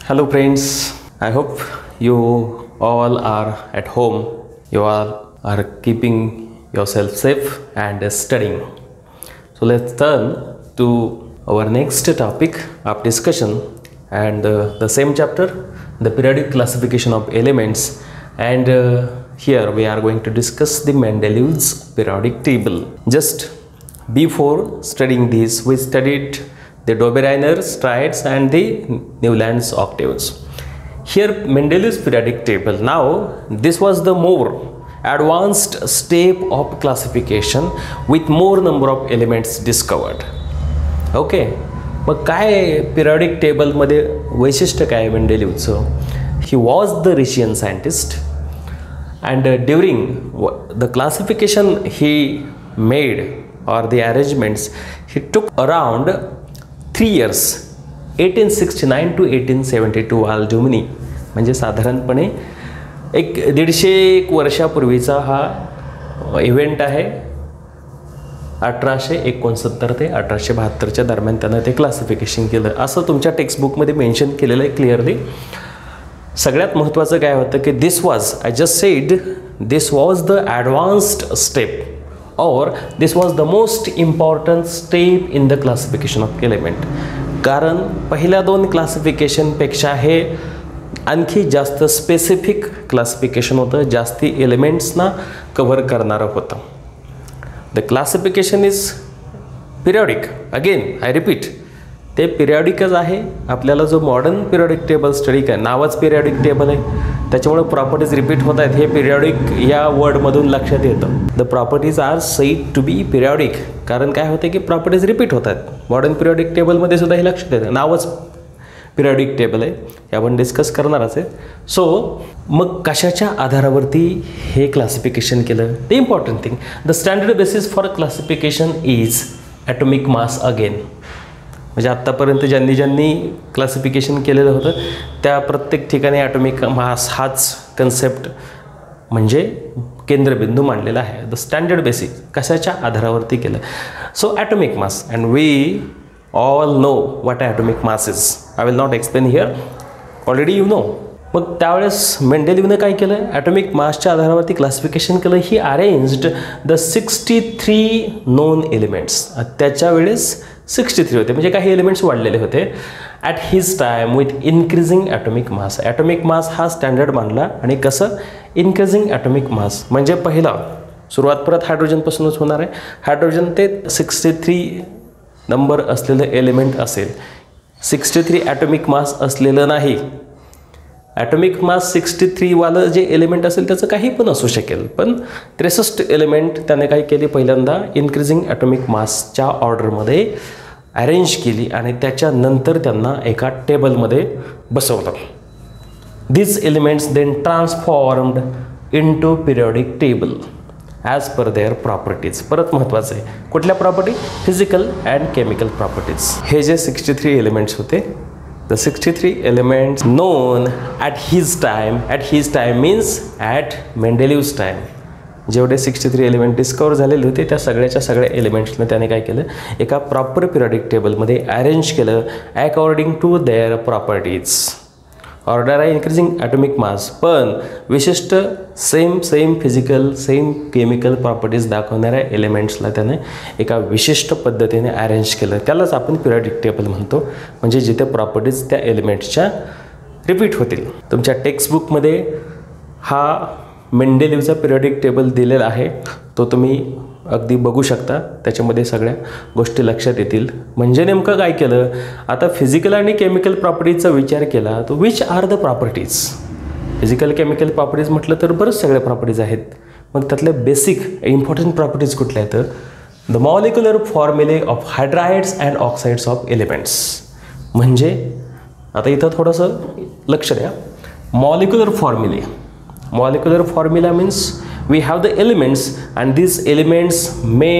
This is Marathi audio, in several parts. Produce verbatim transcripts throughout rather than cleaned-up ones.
Hello friends, I hope you all are at home. You all are keeping yourself safe and studying. So let's turn to our next topic of discussion and uh, the same chapter, the periodic classification of elements, and uh, here we are going to discuss the Mendeleev's periodic table. Just before studying this, we studied the Dobereiner triads and the Newland's octaves. Here Mendeleev's periodic table. Now this was the more advanced step of classification with more number of elements discovered. Okay, मग काय periodic table मध्ये वैशिष्ट्य काय मेंडेलीवचं? He was the Russian scientist and uh, during the classification he made or the arrangements, he took around three years, eighteen sixty-nine to eighteen seventy-two वाल जुमनी, म्हणजे साधारणपणे एक दीडशे एक वर्षापूर्वीचा हा इव्हेंट आहे. अठराशे एकोणसत्तर ते अठराशे बहात्तरच्या दरम्यान त्यानं ते क्लासिफिकेशन केलं असं तुमच्या टेक्स्टबुकमध्ये मेन्शन केलेलं आहे क्लिअरली. सगळ्यात महत्त्वाचं काय होतं की this was, I just said, this was the advanced step or this was the most important step in the classification of element. कारण पहिल्या दोन क्लासिफिकेशनपेक्षा हे आणखी जास्त स्पेसिफिक क्लासिफिकेशन होतं, जास्ती एलिमेंट्सना कव्हर करणारं होतं. The classification is periodic. Again I repeat, ते पिरियडिकच आहे. आपल्याला जो मॉडर्न पिरियडिक टेबल स्टडी काय, नावच पिरियडिक टेबल आहे, त्याच्यामुळे प्रॉपर्टीज रिपीट होत आहेत हे पिरियडिक या वर्डमधून लक्षात येतं. The properties are said to be periodic. कारण काय होते की प्रॉपर्टीज रिपीट होत आहेत. मॉडर्न पिरियडिक टेबलमध्ये सुद्धा हे लक्षात येतं, नावच पिरियडिक टेबल आहे, हे आपण डिस्कस करणारच आहे. सो मग कशाच्या आधारावरती हे क्लासिफिकेशन केलं? The important thing, the standard basis for classification is atomic mass. Again म्हणजे आत्तापर्यंत ज्यांनी ज्यांनी क्लासिफिकेशन केलेलं होतं त्या प्रत्येक ठिकाणी ॲटॉमिक मास हाच कन्सेप्ट म्हणजे केंद्रबिंदू मांडलेला आहे. द स्टँडर्ड बेसिक कशाच्या आधारावरती केलं? So atomic mass, and we all know what atomic mass is. I will not explain here, already you know. मग त्यावेळेस मेंडेलीवनं काय केलं? ॲटॉमिक मासच्या आधारावरती क्लासिफिकेशन केलं. He arranged the sixty three known elements. त्याच्या वेळेस सिक्स्टी थ्री होते, म्हणजे काही एलिमेंट्स वाढलेले होते. At his time with increasing atomic mass. Atomic mass हा स्टँडर्ड मानला. आणि कसं? इन्क्रीजिंग ॲटॉमिक मास म्हणजे पहिला सुरुवात परत हायड्रोजनपासूनच होणार आहे. हायड्रोजन ते सिक्स्टी थ्री नंबर असलेलं एलिमेंट असेल, सिक्स्टी थ्री ॲटॉमिक मास असलेलं नाही. ॲटॉमिक मास सिक्स्टी थ्रीवालं जे एलिमेंट असेल त्याचं काही पण असू शकेल, पण त्रेसष्ट एलिमेंट त्याने काय केली? पहिल्यांदा इन्क्रीजिंग ॲटॉमिक मासच्या ऑर्डरमध्ये अरेंज केली आणि त्याच्यानंतर त्यांना एका टेबलमध्ये बसवलं. This elements then transformed into periodic table as per their properties. परत महत्त्वाचं आहे, कुठल्या property? Physical and chemical properties. हे जे सिक्स्टी थ्री एलिमेंट्स होते, the sixty-three elements known at his time, at his time means at Mendeleev's time. जेवढे सिक्स्टी थ्री एलिमेंट डिस्कवर झालेले होते त्या सगळ्याच्या सगळ्या एलिमेंट्सनं त्याने काय केलं? एका प्रॉपर पिरियडिक टेबलमध्ये अरेंज केलं according to their properties. Order आहे इन्क्रीजिंग ॲटॉमिक मास, पण विशिष्ट same same physical same chemical properties दाखवणाऱ्या एलिमेंट्सला त्याने एका विशिष्ट पद्धतीने अरेंज केलं. त्यालाच आपण पिरियडिक टेबल म्हणतो, म्हणजे जिथे प्रॉपर्टीज त्या एलिमेंट्सच्या रिपीट होतील. तुमच्या टेक्स्टबुकमध्ये हा मेंडेलीवचा पिरियडिक टेबल दिलेला आहे, तो तुम्ही अगदी बघू शकता. त्याच्यामध्ये सगळ्या गोष्टी लक्षात येतील. म्हणजे नेमकं काय केलं? आता फिजिकल आणि केमिकल प्रॉपर्टीजचा विचार केला तर which are the properties? Physical chemical properties म्हटलं तर बरंच सगळ्या प्रॉपर्टीज आहेत. मग त्यातल्या बेसिक इम्पॉर्टंट प्रॉपर्टीज कुठल्या आहेत? The molecular formulae of hydrides and oxides of elements. म्हणजे आता इथं थोडंसं लक्ष द्या. Molecular formulae, molecular formula means we have the elements and these elements may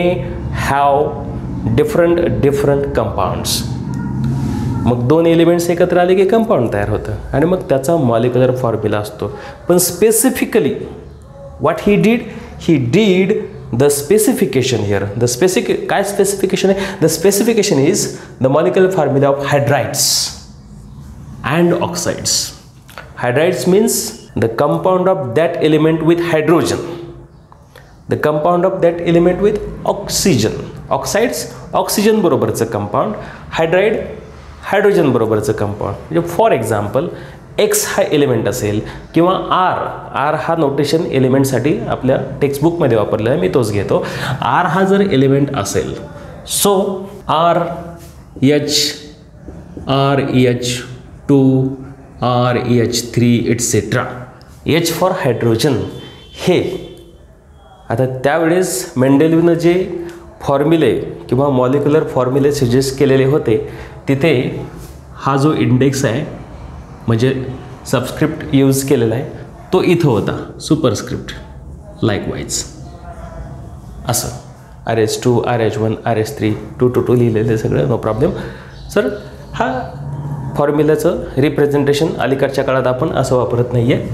have different different compounds. मग दोन एलिमेंट्स एकत्र आले की कंपाऊंड तयार होतं आणि मग त्याचा मॉलिक्युलर फॉर्म्युला असतो. पण specifically what he did, he did the specification here. The specific काय स्पेसिफिकेशन आहे? The specification is the molecular formula of hydrides. and oxides. Hydrides means the compound of that element with hydrogen, the compound of that element with oxygen. Oxides oxygen बरोबरचं कंपाऊंड, हायड्राइड हायड्रोजन बरोबरचं कंपाऊंड. म्हणजे फॉर एक्झाम्पल एक्स हा एलिमेंट असेल किंवा आर, आर हा नोटेशन एलिमेंटसाठी आपल्या टेक्स्टबुकमध्ये वापरलेला आहे, मी तोच घेतो. आर हा जर एलिमेंट असेल, so R H, R H two, R H three etcetera. H for hydrogen. हे आता त्यावेळेस मेंडेलिव्हनं जे फॉर्म्युले किंवा मॉलिक्युलर फॉर्म्युले सजेस्ट केलेले होते, तिथे हा जो इंडेक्स आहे म्हणजे सबस्क्रिप्ट यूज केलेला आहे तो इथं होता, सुपरस्क्रिप्ट लाईकवाईज असं R H two, R H one, R H three, two two two लिहिलेलं सगळं, नो प्रॉब्लेम. सर हा फॉर्म्युल्याचं रिप्रेझेंटेशन अलीकडच्या काळात आपण असं वापरत नाही आहे.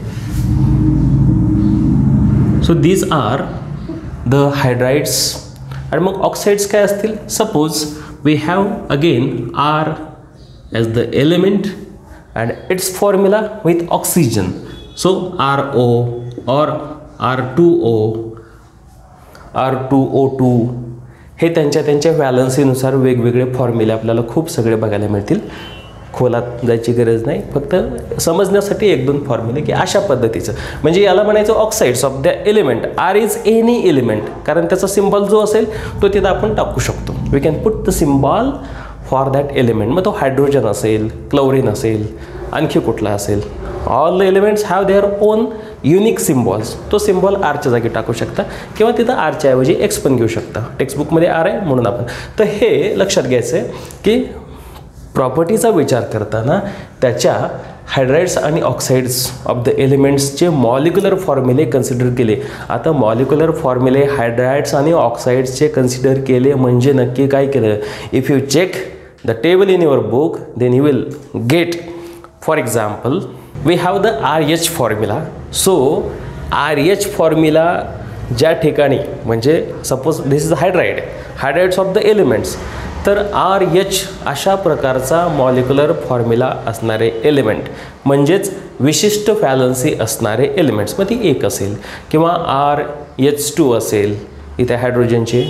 So these are the hydrides. आणि मग ऑक्साइड्स काय असतील? Suppose we have again R as the element and its formula with oxygen, so R O or R two O, R two O two. हे त्यांच्या त्यांच्या व्हॅलन्सीनुसार वेगवेगळे फॉर्म्युले आपल्याला खूप सगळे बघायला मिळतील. खोलात जायची गरज नाही, फक्त समजण्यासाठी एक दोन फॉर्म्युले की अशा पद्धतीचं. म्हणजे याला म्हणायचं oxides of the element. R is any element, कारण त्याचा सिम्बॉल जो असेल तो तिथं आपण टाकू शकतो. We can put the symbol for that element. मग तो हायड्रोजन असेल, क्लोरीन असेल, आणखी कुठला असेल, all the elements have their own unique symbols. तो सिम्बॉल आरच्या जागी टाकू शकता किंवा तिथं आरच्या ऐवजी एक्स पण घेऊ शकता. टेक्स्टबुकमध्ये आर आहे म्हणून आपण. तर हे लक्षात घ्यायचं आहे की प्रॉपर्टीचा विचार करताना त्याच्या हायड्राइड्स आणि ऑक्साइड्स ऑफ द एलिमेंट्सचे मॉलिक्युलर फॉर्म्युले कन्सिडर केले. आता मॉलिक्युलर फॉर्म्युले हायड्राइड्स आणि ऑक्साइड्सचे कन्सिडर केले म्हणजे नक्की काय केलं? If you check the table in your book, then you will get, for example, we have the R H formula. So R H formula ज्या ठिकाणी म्हणजे suppose this is hydride, hydrides of the elements, तर आर एच अशा प्रकारचा मॉलिक्युलर फॉर्म्युला असणारे एलिमेंट म्हणजेच विशिष्ट व्हॅलन्सी असणारे एलिमेंट्स, मग ती एक असेल किंवा आर एच टू असेल. इथे हायड्रोजनचे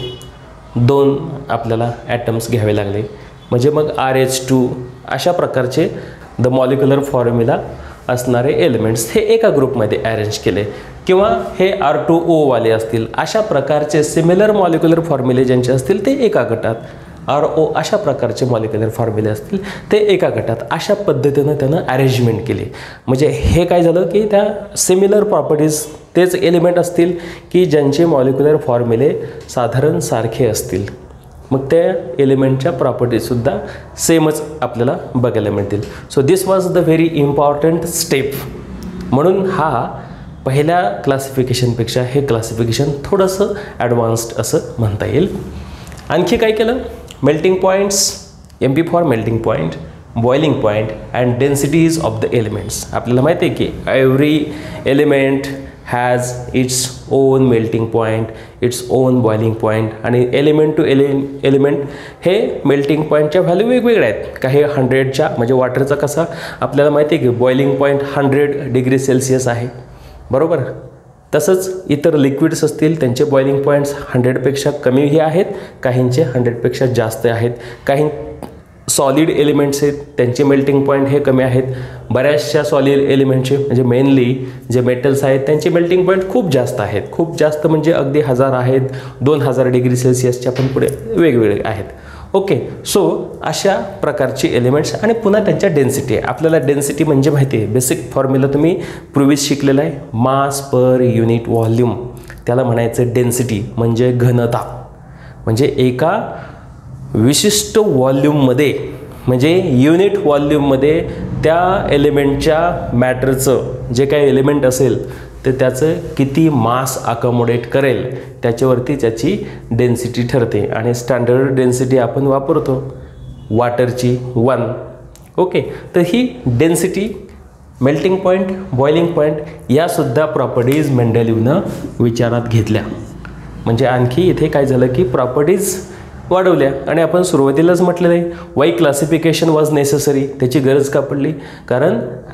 दोन आपल्याला ॲटम्स घ्यावे लागले म्हणजे मग आर एच टू अशा प्रकारचे द मॉलिक्युलर फॉर्म्युला असणारे एलिमेंट्स हे एका ग्रुपमध्ये अरेंज केले. किंवा हे आर टू ओवाले असतील, अशा प्रकारचे सिमिलर मॉलिक्युलर फॉर्म्युले ज्यांचे असतील ते एका गटात, आर ओ अशा प्रकारचे मॉलिक्युलर फॉर्म्युले असतील ते एका गटात. अशा पद्धतीनं त्यानं अरेंजमेंट केली. म्हणजे हे काय झालं की त्या सिमिलर प्रॉपर्टीज तेच एलिमेंट असतील की ज्यांचे मॉलिक्युलर फॉर्म्युले साधारण सारखे असतील, मग त्या एलिमेंटच्या प्रॉपर्टीजसुद्धा सेमच आपल्याला बघायला मिळतील. So this was the very important step. म्हणून हा पहिल्या क्लासिफिकेशनपेक्षा हे क्लासिफिकेशन थोडंसं ॲडव्हान्स्ड असं म्हणता येईल. आणखी काय केलं? Melting points, M P for melting point, boiling point and densities of the elements. आपल्याला माहिती आहे की every element has its own melting point, its own boiling point. आणि एलिमेंट टू एलि एलिमेंट हे मेल्टिंग पॉईंटच्या व्हॅल्यू वेगवेगळ्या आहेत. काही हंड्रेडच्या म्हणजे वॉटरचा कसा आपल्याला माहिती आहे की boiling point hundred degree Celsius आहे, बरोबर. तसंच इतर लिक्विड्स असतील त्यांचे बॉइलिंग पॉईंट्स हंड्रेडपेक्षा कमीही आहेत, काहींचे हंड्रेडपेक्षा जास्त आहेत. काही सॉलिड एलिमेंट्स आहेत त्यांचे मेल्टिंग पॉईंट हे कमी आहेत. बऱ्याचशा सॉलिड एलिमेंटचे म्हणजे मेनली जे मेटल्स आहेत त्यांचे मेल्टिंग पॉईंट खूप जास्त आहेत. खूप जास्त म्हणजे अगदी हजार आहेत, दोन हजार डिग्री सेल्सिअसच्या पण पुढे वेगवेगळे आहेत. ओके, सो अशा प्रकारचे एलिमेंट्स आणि पुन्हा त्यांच्या डेन्सिटी आहे. आपल्याला डेन्सिटी म्हणजे माहिती आहे, बेसिक फॉर्म्युला तुम्ही पूर्वीच शिकलेला आहे, मास पर युनिट व्हॉल्यूम. त्याला म्हणायचं डेन्सिटी म्हणजे घनता. म्हणजे एका विशिष्ट व्हॉल्यूममध्ये म्हणजे युनिट व्हॉल्यूममध्ये त्या एलिमेंटच्या मॅटरचं जे काही एलिमेंट असेल तर त्याचं किती मास अकोमोडेट करेल त्याच्यावरती त्याची डेन्सिटी ठरते. आणि स्टँडर्ड डेन्सिटी आपण वापरतो वॉटरची वन. ओके, तर ही density, melting point, boiling point यासुद्धा प्रॉपर्टीज मेंडेलिव्हनं विचारात घेतल्या. म्हणजे आणखी इथे काय झालं की प्रॉपर्टीज वाढवल्या. आणि आपण सुरुवातीलाच म्हटलेलं आहे वाय क्लासिफिकेशन वॉज नेसेसरी, त्याची गरज का पडली, कारण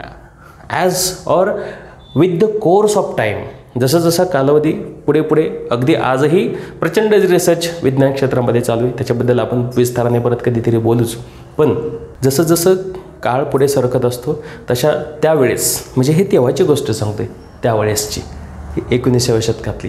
as or with the course of time, जसं जसा कालावधी पुढे पुढे अगदी आजही प्रचंड रिसर्च विज्ञान क्षेत्रामध्ये चालू आहे, त्याच्याबद्दल आपण विस्ताराने परत कधीतरी बोलूच. पण जसं जसं काळ पुढे सरकत असतो तशा त्यावेळेस, म्हणजे हे तेव्हाची गोष्ट सांगते, त्यावेळेसची एकोणीसाव्या शतकातली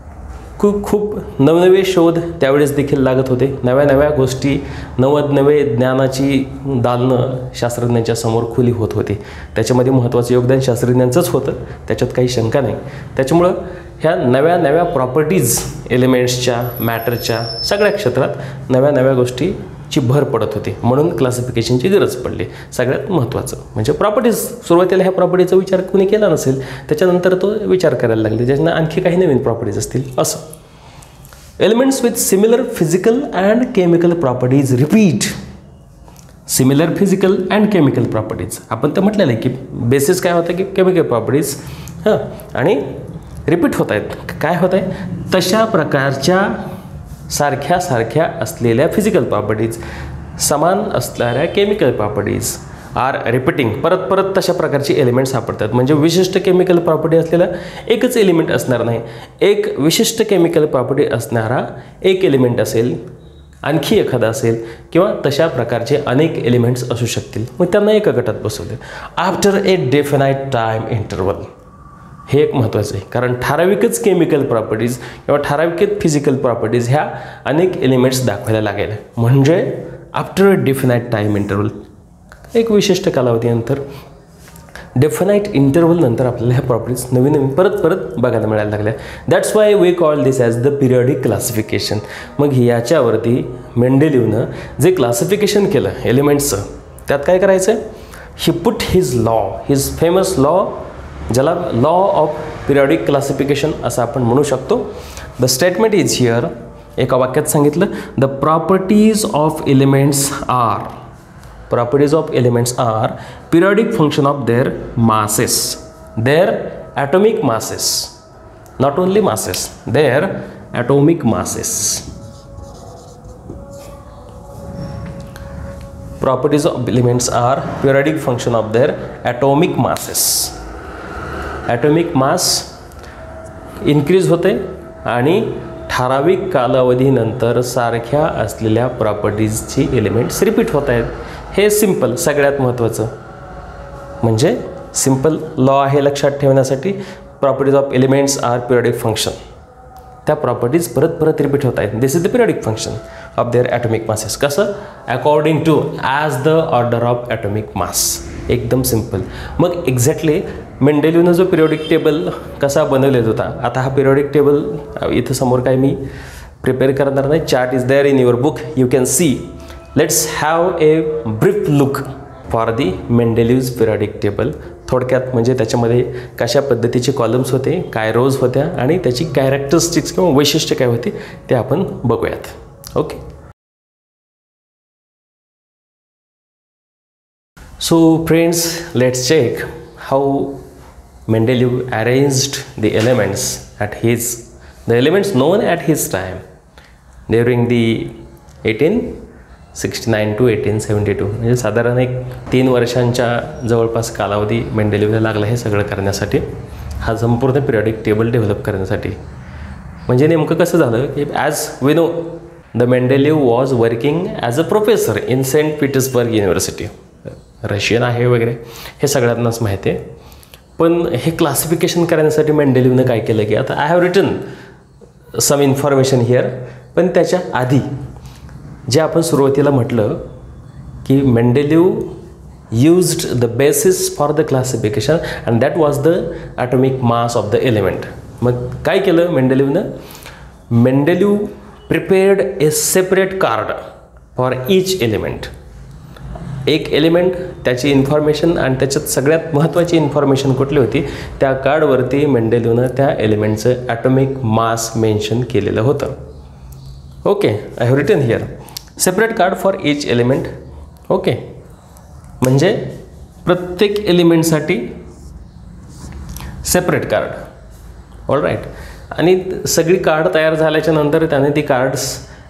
खूप खूप नवनवे शोध त्यावेळेस देखील लागत होते. नव्या नव्या गोष्टी, नवद नवे ज्ञानाची दालनं शास्त्रज्ञांच्या समोर खुली होत होती. त्याच्यामध्ये महत्त्वाचं योगदान शास्त्रज्ञांचंच होतं, त्याच्यात काही शंका नाही. त्याच्यामुळं ह्या नव्या नव्या प्रॉपर्टीज एलिमेंट्सच्या, मॅटरच्या सगळ्या क्षेत्रात नव्या नव्या गोष्टीची भर पडत होती, म्हणून क्लासिफिकेशनची गरज पडली. सगळ्यात महत्त्वाचं म्हणजे प्रॉपर्टीज. सुरुवातीला ह्या प्रॉपर्टीचा विचार कोणी केला नसेल, त्याच्यानंतर तो विचार करायला लागले, ज्याच्यानं आणखी काही नवीन प्रॉपर्टीज असतील असं. Elements with similar physical and chemical properties repeat. Similar physical and chemical properties आपण तर म्हटलेलं आहे की बेसिस काय होतं की केमिकल प्रॉपर्टीज, हां, आणि रिपीट होत आहेत. काय होत आहे, तशा प्रकारच्या सारख्या सारख्या असलेल्या फिजिकल प्रॉपर्टीज, समान असणाऱ्या केमिकल प्रॉपर्टीज आर रिपीटिंग. परत परत तशा प्रकारचे एलिमेंट सापडतात. म्हणजे विशिष्ट केमिकल प्रॉपर्टी असलेला एकच एलिमेंट असणार नाही, एक विशिष्ट केमिकल प्रॉपर्टी असणारा एक एलिमेंट असेल, आणखी एखादा असेल, किंवा तशा प्रकारचे अनेक एलिमेंट्स असू शकतील. मग त्यांना एका गटात बसवले after a definite time interval. हे एक महत्त्वाचं आहे, कारण ठराविकच केमिकल प्रॉपर्टीज किंवा ठराविकच फिजिकल प्रॉपर्टीज ह्या अनेक एलिमेंट्स दाखवायला लागेल. म्हणजे after a definite time interval, एक विशिष्ट कालावधीनंतर, डेफिनाईट इंटरवल नंतर आपल्याला ह्या प्रॉपर्टीज नवीन नवीन परत परत बघायला मिळायला लागल्या. That's why we call this as the periodic classification. मग याच्यावरती मेंडेलिव्हनं जे क्लासिफिकेशन केलं एलिमेंट्सचं, त्यात काय करायचं, he put his law, his famous law, ज्याला लॉ ऑफ पिरियडिक क्लासिफिकेशन असं आपण म्हणू शकतो. द स्टेटमेंट इज हिअर, एका वाक्यात सांगितलं, the properties of elements are, properties of elements are periodic function of their masses, their atomic masses, not only masses, their atomic masses. Properties of elements are periodic function of their atomic masses. Atomic mass increase होते आणि ठराविक कालावधीनंतर सारख्या असलेल्या प्रॉपर्टीजची एलिमेंट्स रिपीट होत आहेत. हे सिंपल, सगळ्यात महत्त्वाचं म्हणजे सिंपल लॉ आहे लक्षात ठेवण्यासाठी. Properties of elements are periodic function, त्या प्रॉपर्टीज परत परत रिपीट होत आहेत. This is the periodic function of their atomic masses. कसं, according to as the order of atomic mass. एकदम सिंपल. मग एक्झॅक्टली मेंडेलिव्हनं जो पिरियडिक टेबल कसा बनवलेला होता, आता हा पिरियडिक टेबल इथं समोर काय मी प्रिपेअर करणार नाही, chart is there in your book, you can see. Let's have a brief look for the Mendeleev's periodic table. थोडक्यात म्हणजे त्याच्यामध्ये कशा पद्धतीचे कॉलम्स होते, काय रोज होत्या आणि त्याची कॅरेक्टरिस्टिक्स किंवा वैशिष्ट्य काय होती ते आपण बघूयात. Okay. So friends, let's check how Mendeleev arranged the elements at his, the elements known at his time during the eighteen sixty-nine to eighteen seventy-two. म्हणजे साधारण एक तीन वर्षांच्या जवळपास कालावधी मेंडेलिव्हला लागला हे सगळं करण्यासाठी, हा संपूर्ण पिरियडिक टेबल डेव्हलप करण्यासाठी. म्हणजे नेमकं कसं झालं की as we know the Mendeleev was working as a professor in Saint Petersburg University. Russian आहे वगैरे हे सगळ्यांनाच माहिती आहे. पण हे क्लासिफिकेशन करण्यासाठी मेंडेलिव्हनं काय केलं की आता I have written some information here, पण त्याच्या आधी जे आपण सुरुवातीला म्हटलं की Mendeleev used the basis for the classification and that was the atomic mass of the element. मग काय केलं मेंडेलिव्हनं, Mendeleev prepared a separate card for each element. एक एलिमेंट, त्याची इन्फॉर्मेशन आणि त्याच्यात सगळ्यात महत्त्वाची इन्फॉर्मेशन कुठली होती, त्या कार्डवरती मेंडेलिव्हनं त्या एलिमेंटचं ॲटॉमिक मास मेन्शन केलेलं होतं. Okay, I have written here separate card for each element. Okay, म्हणजे प्रत्येक एलिमेंटसाठी सेपरेट कार्ड. All right. आणि सगळी कार्ड तयार झाल्याच्या नंतर त्याने ती cards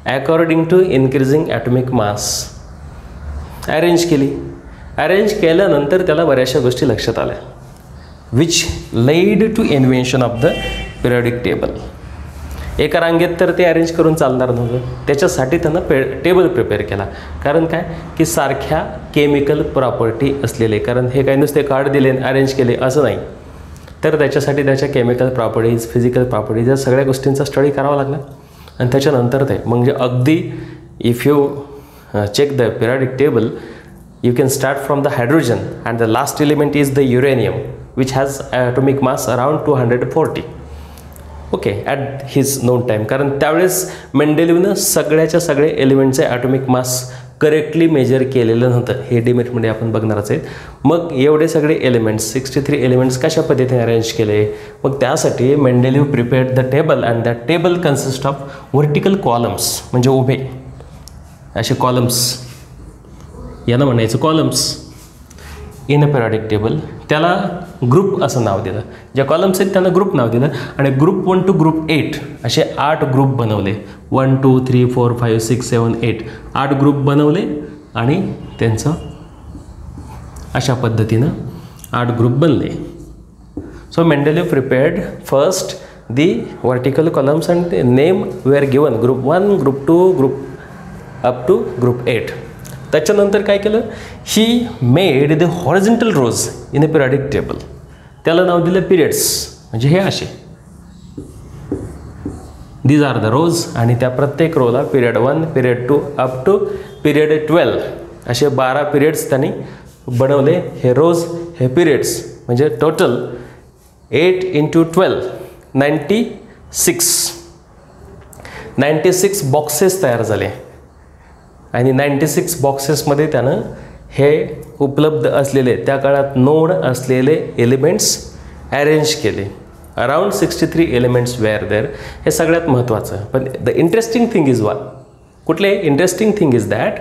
according to increasing atomic mass arrange केली. अरेंज केल्यानंतर त्याला बऱ्याचशा गोष्टी लक्षात आल्या, which led to invention of the periodic table. एका रांगेत तर ते अरेंज करून चालणार नव्हतं, त्याच्यासाठी त्यांना पे टेबल प्रिपेअर केला. कारण काय की सारख्या केमिकल प्रॉपर्टी असलेले, कारण हे काही नुसते कार्ड दिले अरेंज केले असं नाही, तर त्याच्यासाठी त्याच्या केमिकल प्रॉपर्टीज, फिजिकल प्रॉपर्टीज या सगळ्या गोष्टींचा स्टडी करावा लागला. आणि त्याच्यानंतर ते म्हणजे अगदी if you check the periodic table, you can start from the hydrogen and the last element is the uranium which has atomic mass around two hundred forty. Okay at his known time. कारण त्यावेळेस मेंडेलिव्हनं सगळ्याच्या सगळे एलिमेंटचे ॲटॉमिक मास करेक्टली मेजर केलेलं नव्हतं. हे डिमेटमध्ये आपण बघणारच आहे. मग एवढे सगळे एलिमेंट्स सिक्स्टी थ्री एलिमेंट्स कशा पद्धतीने अरेंज केले, मग त्यासाठी Mendeleev prepared the table and that table consist of vertical columns, म्हणजे उभे असे कॉलम्स, यांना म्हणायचं columns in a periodic table. त्याला ग्रुप असं नाव दिलं. ज्या कॉलम्स आहेत त्यांना ग्रुप नाव दिलं. आणि group one two group eight असे आठ ग्रुप बनवले. One two three four five six seven eight आठ ग्रुप बनवले आणि त्यांचं अशा पद्धतीनं आठ ग्रुप बनले. So Mendeleev prepared first the vertical columns and name were given group one, group two, group up to group eight. त्याच्यानंतर काय केलं, he made the horizontal rows in a periodic table. त्याला नाव दिलं पिरियड्स, म्हणजे हे असे दीज आर द रोज. आणि त्या प्रत्येक रोला period one, period two up to period twelve असे बारा पिरियड्स त्यांनी बनवले. हे रोज, हे पिरियड्स, म्हणजे total eight into twelve ninety six ninety six boxes तयार झाले. आणि नाईंटी सिक्स बॉक्सेसमध्ये त्यानं हे उपलब्ध असलेले त्या काळात नोड असलेले एलिमेंट्स अरेंज केले. Around sixty three elements were there. हे सगळ्यात महत्त्वाचं. पण द इंटरेस्टिंग थिंग इज वा कुठले interesting thing is that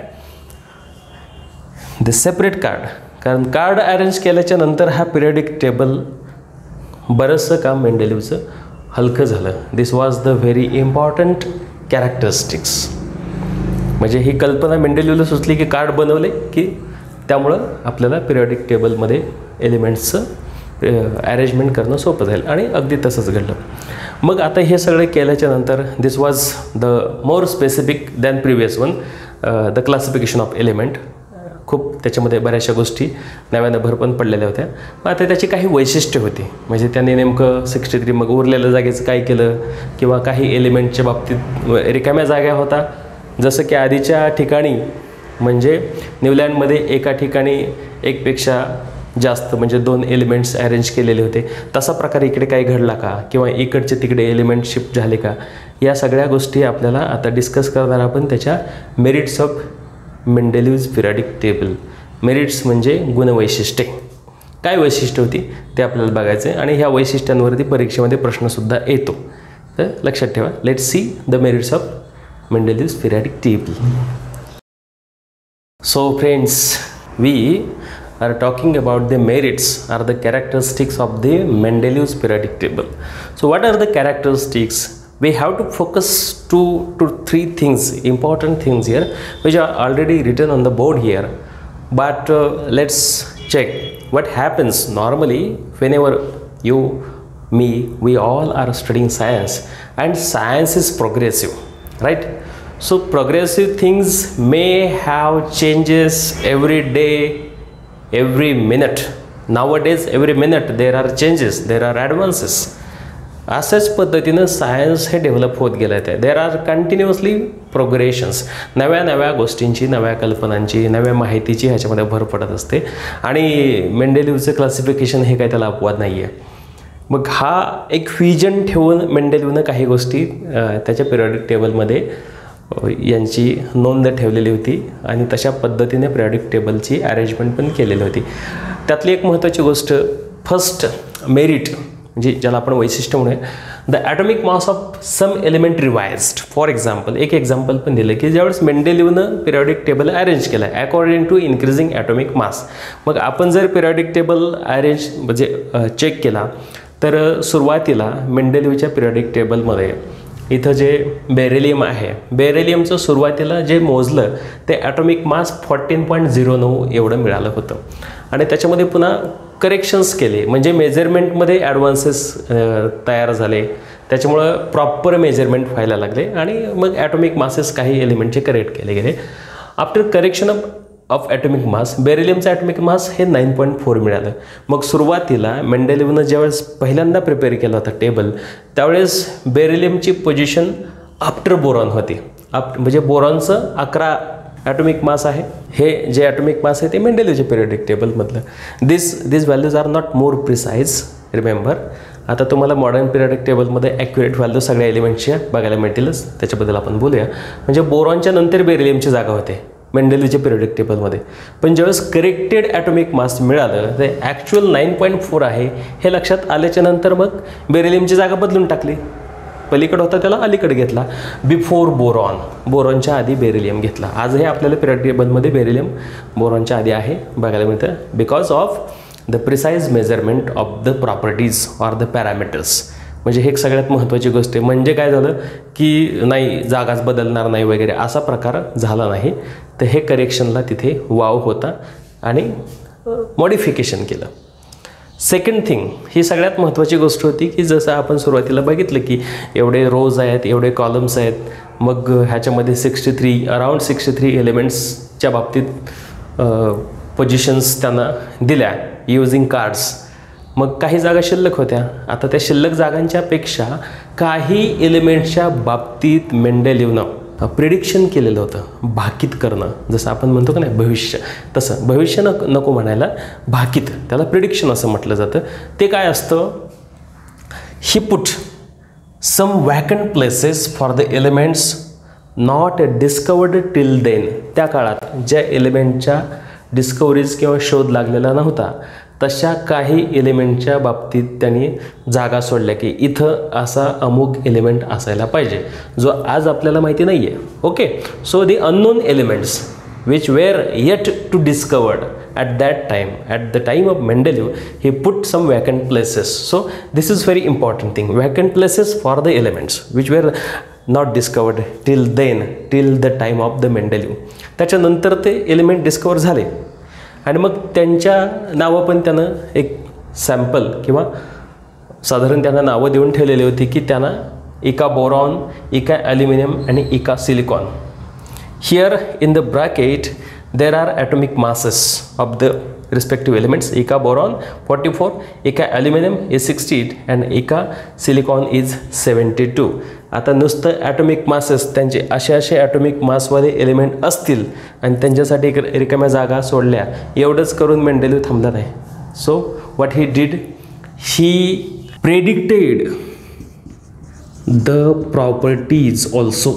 the separate card. कारण कार्ड अरेंज केल्याच्या नंतर हा पिरियडिक टेबल बरंचसं काम मेंडेलिव्हचं हलकं झालं. This was the very important characteristics. म्हणजे ही कल्पना मेंडेलिव्हला सुचली की कार्ड बनवले की त्यामुळं आपल्याला पिरियडिक टेबलमध्ये एलिमेंट्सचं अरेंजमेंट करणं सोपं जाईल. आणि अगदी तसंच घडलं. मग आता हे सगळे केल्याच्या नंतर this was the more specific than previous one the classification of element. खूप त्याच्यामध्ये बऱ्याचशा गोष्टी नव्यानं भर पण पडलेल्या होत्या. मग आता त्याची काही वैशिष्ट्य होती. म्हणजे त्यांनी नेमकं सिक्स्टी थ्री मग उरलेल्या जागेचं काय केलं, किंवा काही एलिमेंटच्या बाबतीत रिकाम्या जागा होता. जसं की आधीच्या ठिकाणी म्हणजे न्यूलँडमध्ये एका ठिकाणी एकपेक्षा जास्त म्हणजे दोन एलिमेंट्स अरेंज केलेले होते. तसा प्रकार इकडे काही घडला का, किंवा इकडचे तिकडे एलिमेंट शिफ्ट झाले का, या सगळ्या गोष्टी आपल्याला आता डिस्कस करणार आपण त्याच्या merits of Mendeleev's periodic table. Merits म्हणजे गुणवैशिष्ट्ये. काय वैशिष्ट्य होती ते आपल्याला बघायचं आहे. आणि ह्या वैशिष्ट्यांवरती परीक्षेमध्ये प्रश्नसुद्धा येतो. तर लक्षात ठेवा. Let's see the merits of Mendeleev's periodic table. So friends, we are talking about the merits or the characteristics of the Mendeleev's periodic table. So what are the characteristics? We have to focus two to three things, important things here, which are already written on the board here. But uh, let's check what happens normally whenever you, me, we all are studying science, and science is progressive. Right? So progressive things may have changes every day, every minute. Nowadays every minute there are changes, there are advances. अशाच पद्धतीनं सायन्स हे डेव्हलप होत गेलं आहे. There are continuously progressions. नव्या नव्या गोष्टींची, नव्या कल्पनांची, नव्या माहितीची ह्याच्यामध्ये भर पडत असते. आणि मेंडेलिव्हचं क्लासिफिकेशन हे काय त्याला अपवाद नाही आहे. मग हा एक व्हिजन ठेवून मेंडेलिव्हनं काही गोष्टी त्याच्या पिरियडिक टेबलमध्ये यांची नोंद ठेवलेली होती. आणि तशा पद्धतीने पिरियडिक टेबलची अरेंजमेंट पण केलेली होती. त्यातली एक महत्त्वाची गोष्ट, फर्स्ट मेरिट, म्हणजे ज्याला आपण वैशिष्ट्य म्हणूया, the atomic mass of some element revised. For example, एक एक्झाम्पल पण दिलं की ज्यावेळेस मेंडेलिव्हनं पिरियडिक टेबल अरेंज केलं आहे according to increasing atomic mass. मग आपण जर पिरियडिक टेबल अरेंज म्हणजे चेक केला तर सुरुवातीला मेंडेलिव्हच्या पिरियडिक टेबलमध्ये इथं जे बेरिलियम आहे, बेरिलियमचं सुरुवातीला जे मोजलं ते atomic mass fourteen point zero नऊ एवढं मिळालं होतं आणि त्याच्यामध्ये पुन्हा करेक्शन्स केले, म्हणजे मेजरमेंटमध्ये ॲडव्हान्सेस तयार झाले, त्याच्यामुळं प्रॉपर मेजरमेंट व्हायला लागले आणि मग ॲटॉमिक मासेस काही एलिमेंटचे करेक्ट केले गेले. After correction of of atomic mass बेरिलियमचं ॲटॉमिक मास हे नाईन पॉईंट फोर मिळालं. मग सुरुवातीला मेंडेलिव्हनं ज्यावेळेस पहिल्यांदा प्रिपेअर केला होता टेबल, त्यावेळेस बेरिलियमची पोझिशन आफ्टर बोरॉन होती. आप म्हणजे बोरॉनचं अकरा ॲटॉमिक मास आहे. हे जे ॲटॉमिक मास आहे ते मेंडेलिव्हच्या पिरियडिक टेबलमधलं. This this values are not more precise, remember. आता तुम्हाला मॉडर्न पिरियडिक टेबलमध्ये ॲक्युरेट व्हॅल्यू सगळ्या एलिमेंटच्या बघायला मिळतीलच, त्याच्याबद्दल आपण बोलूया. म्हणजे बोरॉनच्या नंतर बेरिलियमची जागा होते मेंडेलिव्हच्या पिरियडिक टेबलमध्ये. पण ज्यावेळेस करेक्टेड ॲटॉमिक मास मिळालं ते ॲक्च्युअल नाईन पॉईंट फोर आहे हे लक्षात आल्याच्या नंतर मग बेरिलियमची जागा बदलून टाकली. पलीकडे होता त्याला अलीकडे घेतला. बिफोर बोरॉन, बोरॉनच्या आधी बेरिलियम घेतला. आजही आपल्याला पिरियडिक टेबलमध्ये बेरिलियम बोरॉनच्या आधी आहे बघायला मिळतं, because of the precise measurement of the properties or the parameters. म्हणजे हे एक सगळ्यात महत्त्वाची गोष्ट आहे. म्हणजे काय झालं की नाही जागाच बदलणार नाही वगैरे असा प्रकार झाला नाही. तर हे करेक्शनला तिथे वाव होता आणि मॉडिफिकेशन केलं. सेकंड थिंग, ही सगळ्यात महत्त्वाची गोष्ट होती की जसं आपण सुरुवातीला बघितलं की एवढे रोज आहेत, एवढे कॉलम्स आहेत, मग ह्याच्यामध्ये sixty three around sixty three एलिमेंट्सच्या बाबतीत पोझिशन्स त्यांना दिल्या युजिंग कार्ड्स. मग काही जागा शिल्लक होत्या. आता त्या शिल्लक जागांच्यापेक्षा काही एलिमेंट्सच्या बाबतीत मेंडेलिव्हनं प्रिडिक्शन केलेलं होतं, भाकीत करणं. जसं आपण म्हणतो का नाही भविष्य, तसं भविष्य न नको म्हणायला, भाकीत, त्याला प्रिडिक्शन असं म्हटलं जातं. ते काय असतं, he put some vacant places for the elements not discovered till then. त्या काळात ज्या एलिमेंटच्या डिस्कवरीज किंवा शोध लागलेला नव्हता तशा काही एलिमेंटच्या बाबतीत त्यांनी जागा सोडल्या की इथं असा अमुक एलिमेंट असायला पाहिजे जो आज आपल्याला माहिती नाही आहे. Okay, so the unknown elements which were yet to discovered at that time, at the time of Mendeleev, he put some vacant places. So this is very important thing, vacant places for the elements which were not discovered till then, till the time of the Mendeleev. त्याच्यानंतर ते एलिमेंट डिस्कवर झाले आणि मग त्यांच्या नावं पण त्यानं एक सॅम्पल किंवा साधारण त्यांना नावं देऊन ठेवलेली होती की त्यांना इका बोरॉन, इका ॲल्युमिनियम आणि eka silicon. Here in the bracket there are atomic masses of the respective elements. Ica boron forty-four, Ica aluminum is sixty-eight and Ica silicon is seventy-two. आता नुसतं ॲटॉमिक मासेस त्यांचे असे असे ॲटॉमिक मासवाले एलिमेंट असतील आणि त्यांच्यासाठी रिकाम्या जागा सोडल्या एवढंच करून मेंडेलिव्ह थांबला नाही. So what he did, he predicted the properties also.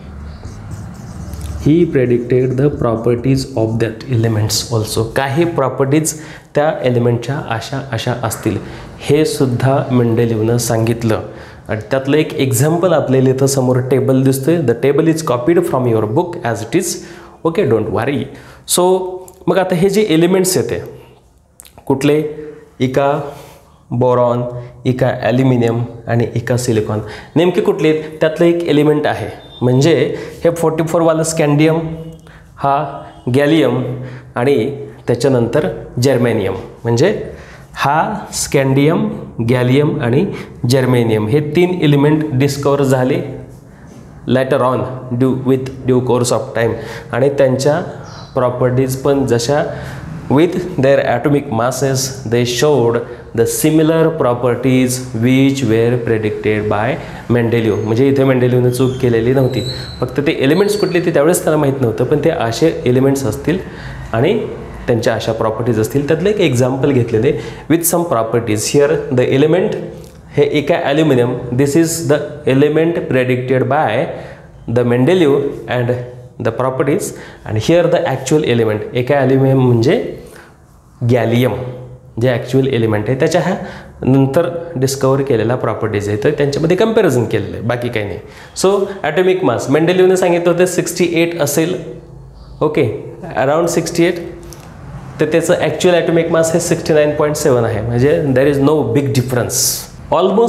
He predicted the properties of that elements also. काही प्रॉपर्टीज त्या एलिमेंटच्या अशा अशा असतील हे सुद्धा मेंडेलिव्हनं सांगितलं. आणि त्यातलं एक एक्झाम्पल आपल्याला इथं समोर टेबल दिसतोय. The table is copied from your book as it is. Okay, don't worry. So मग आता हे जे एलिमेंट्स येते कुठले, इका बोरॉन, इका ॲल्युमिनियम आणि इका सिलिकॉन, नेमके कुठले आहेत त्यातलं एक एलिमेंट आहे. म्हणजे हे फोर्टी फोरवालं स्कॅन्डियम, हा गॅलियम आणि त्याच्यानंतर जर्मेनियम. म्हणजे हा स्कॅन्डियम, गॅलियम आणि जर्मेनियम हे तीन एलिमेंट डिस्कवर झाले later on due with due course of time. आणि त्यांच्या प्रॉपर्टीज पण जशा with their atomic masses they showed the similar properties which were predicted by Mendeleev. म्हणजे इथे मेंडेलिव्हने चूक केलेली नव्हती, फक्त ते एलिमेंट्स कुठले ते त्यावेळेस त्याला माहीत नव्हतं, पण ते असे एलिमेंट्स असतील आणि त्यांच्या अशा प्रॉपर्टीज असतील. त्यातलं एक एक्झाम्पल घेतलेले with some properties. Here the element हे eka aluminium, this is the element predicted by the Mendeleev and the properties. आणि here the actual element, eka aluminium म्हणजे गॅलियम जे ॲक्च्युअल एलिमेंट आहे त्याच्या ह्या नंतर डिस्कवर केलेल्या प्रॉपर्टीज आहे, तर त्यांच्यामध्ये कम्पॅरिझन केलेलं आहे, बाकी काही नाही. सो ॲटॉमिक मास मेंडेलिव्हने सांगितलं होतं सिक्स्टी एट असेल. Okay, around sixty eight. तर त्याचं ॲक्च्युअल ॲटॉमिक मास हे सिक्स्टी नाईन पॉईंट सेवन आहे. म्हणजे there is no big difference. Almost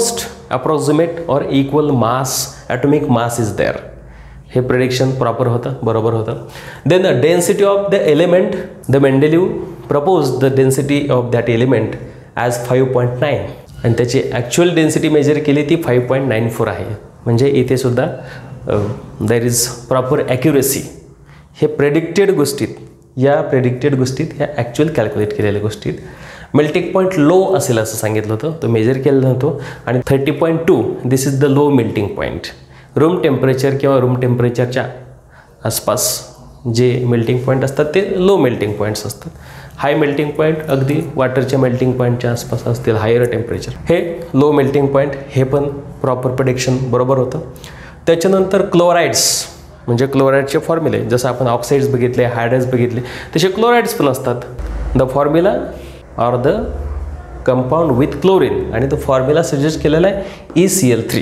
approximate or equal mass atomic mass is there. हे प्रेडिक्शन प्रॉपर होतं, बरोबर होतं. Then the density of the element, the Mendeleev propose the density of that element as five point nine आणि त्याची ॲक्च्युअल डेन्सिटी मेजर केली ती फाईव्ह पॉईंट नाईन फोर आहे. म्हणजे इथे सुद्धा देर इज प्रॉपर ॲक्युरेसी. हे प्रेडिक्टेड गोष्टीत, या प्रेडिक्टेड गोष्टीत ह्या ॲक्च्युअल कॅल्क्युलेट केलेल्या गोष्टीत. मेल्टिंग पॉईंट लो असेल असं सांगितलं होतं, तो मेजर केलेला नव्हतो. आणि thirty point two this is the low melting point. Room temperature किंवा रूम टेम्परेचरच्या आसपास जे मेल्टिंग पॉईंट असतात ते लो मेल्टिंग पॉईंट्स असतात. हाय मेल्टिंग पॉईंट अगदी वॉटरच्या मेल्टिंग पॉईंटच्या आसपास असतील, हायर टेम्परेचर. हे लो मेल्टिंग पॉईंट, हे पण प्रॉपर प्रेडिक्शन बरोबर होतं. त्याच्यानंतर क्लोराइड्स, म्हणजे क्लोराइडचे फॉर्म्युले, जसं आपण ऑक्साईड्स बघितले, हायड्राइड्स बघितले, तसे क्लोराइड्स पण असतात. The formula or the compound with chlorine, आणि तो फॉर्म्युला सजेस्ट केलेला आहे E C L three.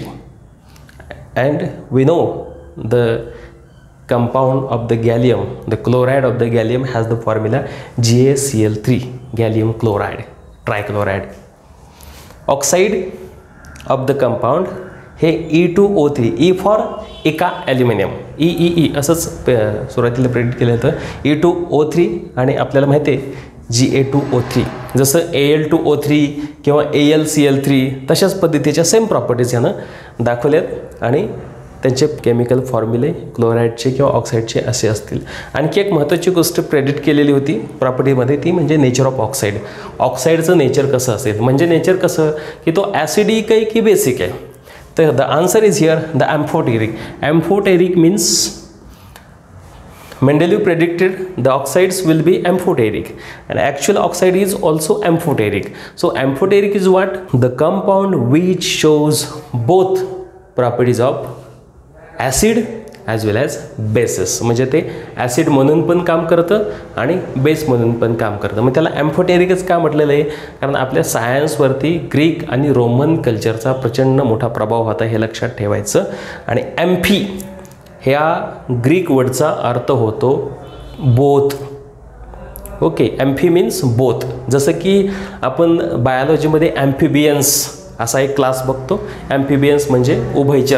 and we know the compound of the gallium, the chloride of the gallium has the formula G a C L three, gallium chloride, trichloride. Oxide of the compound हे E two O three, E for eka aluminium, E E E असंच सुरुवातीला प्रेडिक्ट केलं होतं. E टू O थ्री आणि आपल्याला माहिती आहे G a two O three, जसं A L two O three किंवा A L C L थ्री तशाच पद्धतीच्या सेम प्रॉपर्टीज यानं दाखवल्यात आणि त्यांचे केमिकल फॉर्म्युले क्लोराईडचे किंवा ऑक्साईडचे असे असतील. आणखी एक महत्त्वाची गोष्ट प्रेडिक्ट केलेली होती प्रॉपर्टीमध्ये, ती म्हणजे नेचर ऑफ ऑक्साईड. ऑक्साईडचं नेचर कसं असेल, म्हणजे नेचर कसं की तो ॲसिडिक आहे की बेसिक आहे. तर the answer is here the amphoteric. Amphoteric means Mendeleev predicted the oxides will be amphoteric and actual oxide is also amphoteric. So amphoteric is what? The compound which shows both properties of acid as well as bases. म्हणजे ते ॲसिड म्हणून पण काम करतं आणि बेस म्हणून पण काम करतं. मग त्याला ॲम्फोटेरिकच का म्हटलेलं आहे? कारण आपल्या सायन्सवरती ग्रीक आणि रोमन कल्चरचा प्रचंड मोठा प्रभाव होता, हे लक्षात ठेवायचं. आणि ॲम्फी ह्या ग्रीक वर्डचा अर्थ होतो both. Okay, amphi means both. जसं की आपण बायोलॉजीमध्ये ॲम्फिबियन्स असा एक क्लास बघतो, ॲम्फिबियन्स म्हणजे उभयचर.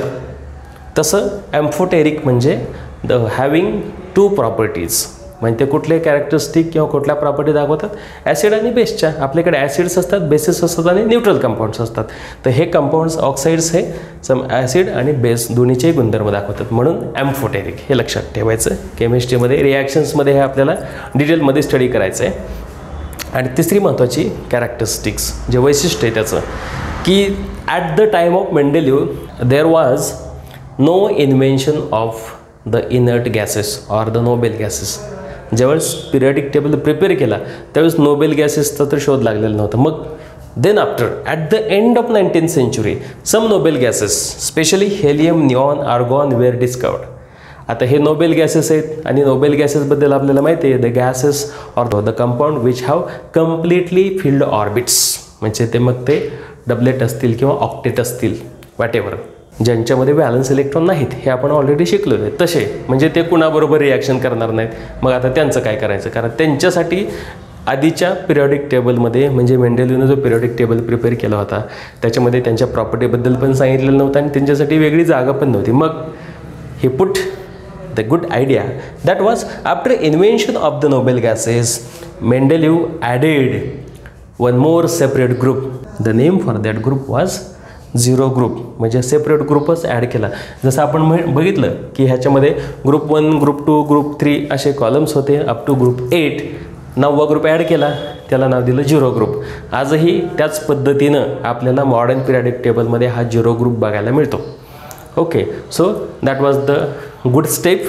तसं ॲम्फोटेरिक म्हणजे द हॅविंग टू प्रॉपर्टीज, म्हणजे ते कुठले कॅरेक्टरिस्टिक किंवा कुठल्या प्रॉपर्टी दाखवतात? ॲसिड आणि बेसच्या. आपल्याकडे ॲसिड्स असतात, बेसेस असतात आणि न्यूट्रल कंपाऊंड्स असतात. तर हे कंपाऊंड्स ऑक्साईड्स हे सम ॲसिड आणि बेस दोन्हीचेही गुणधर्म दाखवतात, म्हणून ॲम्फोटेरिक. हे लक्षात ठेवायचं. केमिस्ट्रीमध्ये रिॲक्शन्समध्ये हे आपल्याला डिटेलमध्ये स्टडी करायचं आहे. आणि तिसरी महत्त्वाची कॅरेक्टरिस्टिक्स, जे वैशिष्ट्य आहे त्याचं, की at the time of Mendeleev there was no invention of the inert gases or the noble gases. ज्यावेळेस पिरियडिक टेबल प्रिपेअर केला त्यावेळेस नोबेल गॅसेसचा तर शोध लागलेला नव्हता. मग then after at the end of nineteen century some noble gases specially helium, neon, argon were discovered. आता हे नोबेल गॅसेस आहेत आणि नोबेल गॅसेसबद्दल आपल्याला माहिती आहे, the gases or the compound which have completely filled orbits. म्हणजे ते मग ते डबलेट असतील किंवा ऑक्टेट असतील, वॅटेवर, ज्यांच्यामध्ये व्हॅलन्स इलेक्ट्रॉन नाहीत. हे आपण ऑलरेडी शिकलो आहे. तसे म्हणजे ते कुणाबरोबर रिॲक्शन करणार नाहीत. मग आता त्यांचं काय करायचं? कारण त्यांच्यासाठी आधीच्या पिरियडिक टेबलमध्ये, म्हणजे मेंडेलिवनं जो पिरियडिक टेबल प्रिपेअर केला होता त्याच्यामध्ये त्यांच्या प्रॉपर्टीबद्दल पण सांगितलेलं नव्हतं आणि त्यांच्यासाठी वेगळी जागा पण नव्हती. मग he put the good idea that was after invention of the noble gases Mendeleev added one more separate group. The name for that group was zero group. म्हणजे सेपरेट ग्रुपच ॲड केला. जसं आपण म्हण बघितलं की ह्याच्यामध्ये group one, group two, group three असे कॉलम्स होते अप टू ग्रुप एट. नववा ग्रुप ॲड केला, त्याला नाव दिलं झिरो ग्रुप. आजही त्याच पद्धतीनं आपल्याला मॉडर्न पिरियडिक टेबलमध्ये हा झिरो ग्रुप बघायला मिळतो. Okay, so that was the good step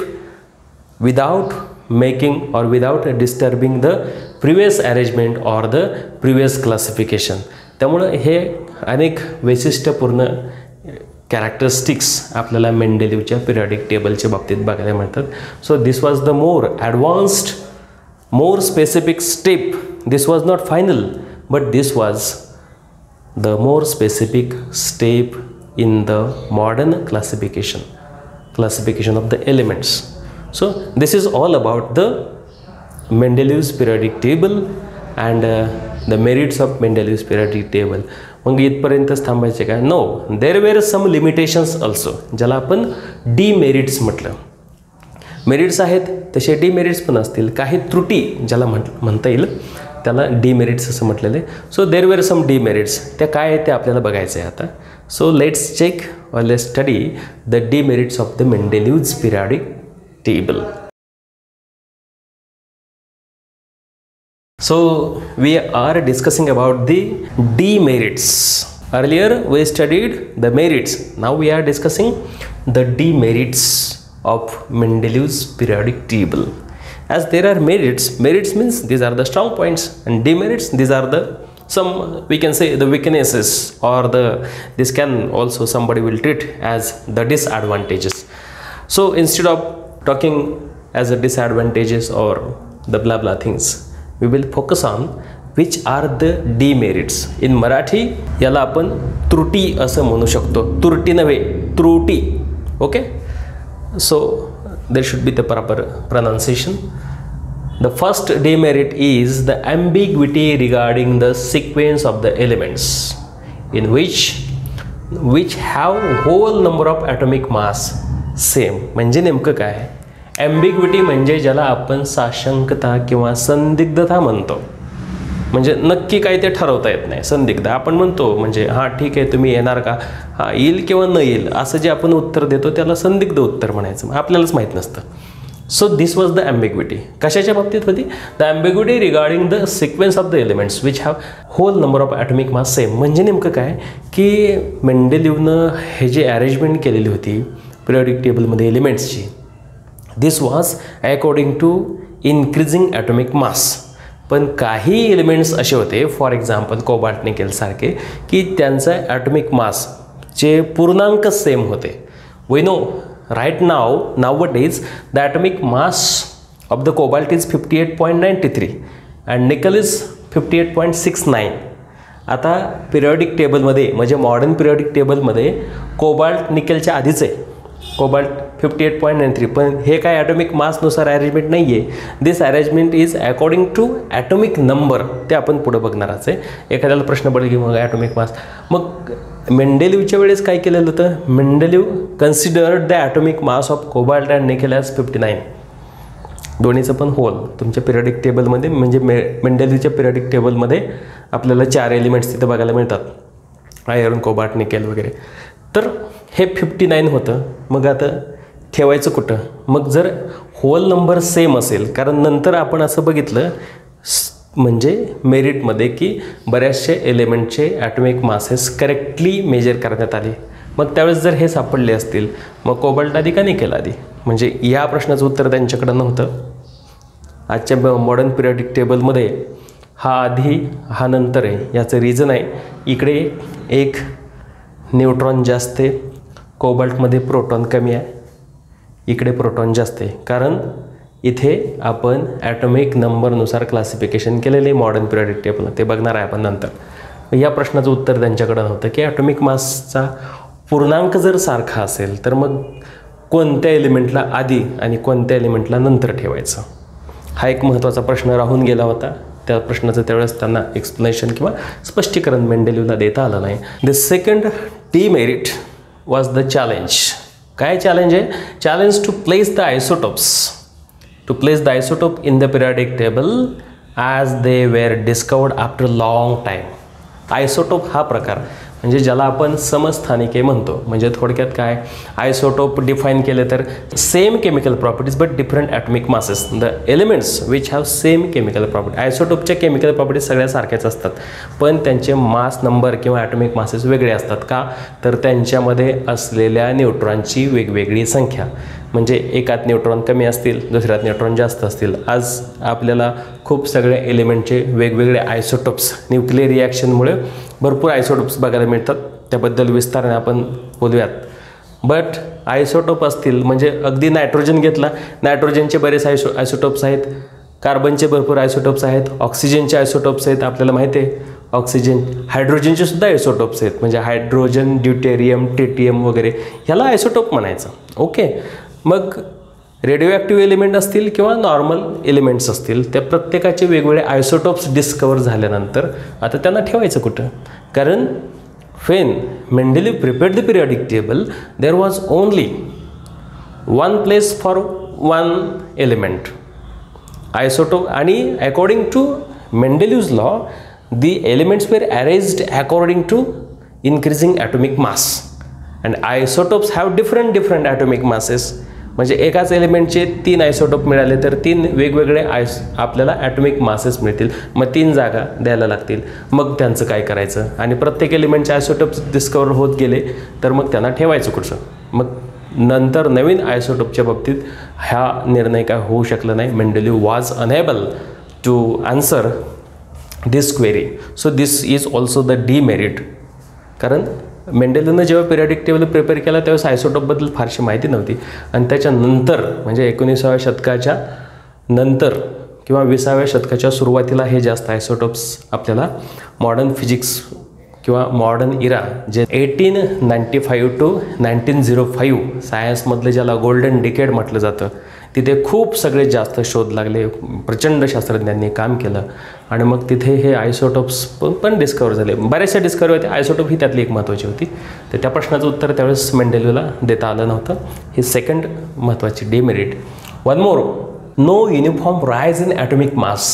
without making or without disturbing the previous arrangement or the previous classification. त्यामुळं हे अनेक वैशिष्ट्यपूर्ण कॅरेक्टरिस्टिक्स आपल्याला मेंडेलिवच्या पिरियडिक टेबलच्या बाबतीत बघायला मिळतात. So this was the more advanced, more specific step. This was not final but this was the more specific step in the modern classification classification of the elements. So this is all about the Mendelev's periodic table and uh, the merits of Mendelev's periodic table. मग इथपर्यंतच थांबायचे का? No, there were some limitations also, ज्याला आपण डीमेरिट्स म्हटलं. मेरिट्स आहेत तसे डीमेरिट्स पण असतील. काही त्रुटी ज्याला म्हण म्हणता येईल त्याला डीमेरिट्स असं म्हटलेलं आहे. So there were some demerits, त्या काय आहे ते आपल्याला बघायचं आहे आता. So let's check or let's study the demerits of the Mendeleev's periodic table. So we are discussing about the demerits. Earlier we studied the merits. Now we are discussing the demerits of Mendeleev's periodic table. As there are merits, merits means these are the strong points, and demerits, these are the some, we can say, the weaknesses, or the this can also somebody will treat as the disadvantages. So instead of talking as a disadvantages or the blah blah things, we will focus on which are the demerits. In Marathi याला आपण त्रुटी असं म्हणू शकतो. त्रुटी नव्हे, त्रुटी. Okay, so there should be the proper pronunciation. The first demerit is the ambiguity regarding the sequence of the elements in which which have whole number of atomic mass same. म्हणजे नेमकं काय? ॲम्बिग्विटी म्हणजे ज्याला आपण साशंकता किंवा संदिग्धता म्हणतो. म्हणजे नक्की काय ते ठरवता येत नाही. संदिग्ध आपण म्हणतो म्हणजे हां ठीक आहे तुम्ही येणार का, हां येईल किंवा न येईल असं जे आपण उत्तर देतो त्याला संदिग्ध उत्तर म्हणायचं. आपल्यालाच माहीत नसतं. So this was the ambiguity. कशाच्या बाबतीत होती? The ambiguity regarding the sequence of the elements which have whole number of atomic mass same. म्हणजे नेमकं काय की मेंडेलिव्हनं हे जे अरेंजमेंट केलेली होती पिरियडिक टेबलमध्ये एलिमेंट्सची, this was according to increasing atomic mass. पण काही एलिमेंट्स असे होते, फॉर एक्झाम्पल कोबाल्ट निकेल सारखे, की त्यांचा ॲटॉमिक मासचे पूर्णांक सेम होते. We know right now nowadays the atomic mass of the cobalt is fifty eight point ninety three and nickel is fifty eight point six nine. आता पिरियडिक टेबलमध्ये म्हणजे मॉडर्न पिरियडिक टेबलमध्ये कोबाल्ट निकेलच्या आधीच आहे cobalt fifty eight point nine three. पण हे काय ॲटॉमिक मासनुसार अरेंजमेंट नाही आहे. This arrangement is according to atomic number. ते आपण पुढं बघणारच आहे. एखाद्याला प्रश्न पडेल की मग ॲटॉमिक मास. मग मेंडेलिव्हच्या वेळेस काय केलेलं होतं? Mendeleev considered the atomic mass of cobalt and nickel as fifty nine. दोन्हीचं पण होल तुमच्या पिरियडिक टेबलमध्ये म्हणजे मे मेंडेलिव्हच्या पिरियडिक टेबलमध्ये आपल्याला चार एलिमेंट्स तिथं बघायला मिळतात, आयर्न कोबाल्ट निकेल वगैरे. तर हे फिफ्टी नाईन होतं. मग आता ठेवायचं कुठं? मग जर होल नंबर सेम असेल, कारण नंतर आपण असं बघितलं म्हणजे मेरिटमध्ये की बऱ्याचशा एलिमेंटचे ॲटॉमिक मासेस करेक्टली मेजर करण्यात आले. मग त्यावेळेस जर हे सापडले असतील मग कोबाल्ट आधी का निकेल आधी? म्हणजे या प्रश्नाचं उत्तर त्यांच्याकडं नव्हतं. आजच्या मॉडर्न पिरियडिक टेबलमध्ये हा आधी हा नंतर आहे. याचं रिझन आहे इकडे एक न्यूट्रॉन जास्त आहे, कोबाल्टमध्ये प्रोटॉन कमी आहे, इकडे प्रोटॉन जास्त आहे. कारण इथे आपण ॲटॉमिक नंबरनुसार क्लासिफिकेशन केलेले मॉडर्न पिरियडिक टेबल, ते बघणार आहे आपण नंतर. या प्रश्नाचं उत्तर त्यांच्याकडं नव्हतं की ॲटॉमिक मासचा पूर्णांक जर सारखा असेल तर मग कोणत्या एलिमेंटला आधी आणि कोणत्या एलिमेंटला नंतर ठेवायचं. हा एक महत्त्वाचा प्रश्न राहून गेला होता. त्या प्रश्नाचं त्यावेळेस त्यांना एक्सप्लेनेशन किंवा स्पष्टीकरण मेंडेलिव्हला देता आलं नाही. The second demerit was the challenge. काय चॅलेंज आहे? Challenge to place the isotopes to place the isotope in the periodic table as they were discovered after long time. Isotope हा प्रकार म्हणजे ज्याला आपण समस्थानिके म्हणतो. म्हणजे थोडक्यात काय, आयसोटोप डिफाईन केले तर same chemical properties but different atomic masses, the elements which have same chemical property. आयसोटोपच्या केमिकल प्रॉपर्टीज सगळ्या सारख्याच असतात पण त्यांचे मास नंबर किंवा ॲटॉमिक मासेस वेगळे असतात. का तर त्यांच्यामध्ये असलेल्या न्यूट्रॉनची वेगवेगळी संख्या. म्हणजे एकात न्यूट्रॉन कमी असतील, दुसऱ्यात न्यूट्रॉन जास्त असतील. आज आपल्याला खूप सगळ्या एलिमेंटचे वेगवेगळे आयसोटोप्स न्यूक्लिअर रिॲक्शनमुळे भरपूर आयसोटोप्स बघायला मिळतात. त्याबद्दल विस्ताराने आपण बोलूयात. बट आयसोटोप असतील म्हणजे अगदी नायट्रोजन घेतला, नायट्रोजनचे बरेच आयसो आयसोटोप्स आहेत, कार्बनचे भरपूर आयसोटोप्स आहेत, ऑक्सिजनचे आयसोटोप्स आहेत. आपल्याला माहिती आहे ऑक्सिजन, हायड्रोजनचे सुद्धा आयसोटोप्स आहेत. म्हणजे हायड्रोजन, ड्यूटेरियम, ट्रिटियम वगैरे ह्याला आयसोटोप म्हणायचं. ओके, मग रेडिओ ॲक्टिव्ह एलिमेंट असतील किंवा नॉर्मल एलिमेंट्स असतील, त्या प्रत्येकाचे वेगवेगळे आयसोटोप्स डिस्कवर झाल्यानंतर आता त्यांना ठेवायचं कुठं? कारण when Mendeleev prepared the periodic table, there was only one place for one element, isotope, and according to Mendeleev's law, the elements were arranged according to increasing atomic mass, and isotopes have different different atomic masses. म्हणजे एकाच एलिमेंटचे तीन आयसोटोप मिळाले तर तीन वेगवेगळे आयस आपल्याला ॲटॉमिक मासेस मिळतील, मग तीन जागा द्यायला लागतील. मग त्यांचं काय करायचं, आणि प्रत्येक एलिमेंटचे आयसोटोप्स डिस्कवर होत गेले तर मग त्यांना ठेवायचं कुठचं. मग नंतर नवीन आयसोटोपच्या बाबतीत हा निर्णय काय होऊ शकला नाही. Mendeleev was unable to answer this query. So this is also the demerit. कारण मेंडेलीवनं जेव्हा पिरियडिक टेबल प्रिपेअर केला त्यावेळेस आयसोटोपबद्दल फारशी माहिती नव्हती, आणि त्याच्यानंतर म्हणजे एकोणीसाव्या शतकाच्या नंतर किंवा विसाव्या शतकाच्या सुरुवातीला हे जास्त आयसोटोप्स आपल्याला मॉडर्न फिजिक्स किंवा मॉडर्न इरा जे eighteen ninety five to nineteen zero five सायन्समधलं ज्याला गोल्डन डिकेड म्हटलं जातं, तिथे खूप सगळे जास्त शोध लागले, प्रचंड शास्त्रज्ञांनी काम केलं, आणि मग तिथे हे आयसोटोप्स पण पण डिस्कवर झाले. बऱ्याचशा डिस्कवरी होते, आयसोटोप ही त्यातली एक महत्त्वाची होती. तर त्या प्रश्नाचं उत्तर त्यावेळेस मेंडेलीवला देता आलं नव्हतं. ही सेकंड महत्त्वाची demerit. One more, no uniform rise in atomic mass.